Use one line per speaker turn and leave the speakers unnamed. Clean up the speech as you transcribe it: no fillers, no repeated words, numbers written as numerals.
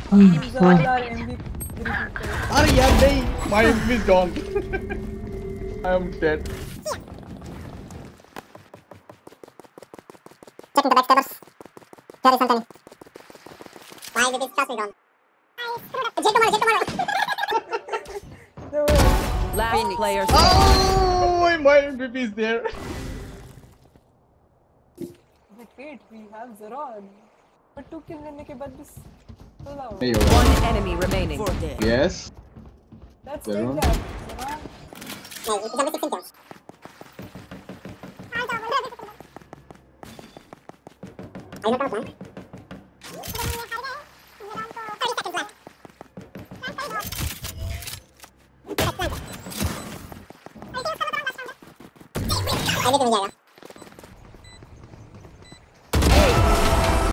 Zola MVP.
अरे यार नहीं, my MVP is gone. I am dead.
Checking the backstabbers. There is something. My MVP is just gone. Jet tomorrow.
Last player
Oh,
standing.
my MVP is there.
Wait, we have Zeron. But 2 kills लेने के बाद भी सोलह हो।
नहीं होगा.
One enemy remaining.
Yes.
Let's
Zeron.
take that. Zeron.
नहीं, it's only 16 kills. I don't know, man. 30 seconds left. I need to win, yeah.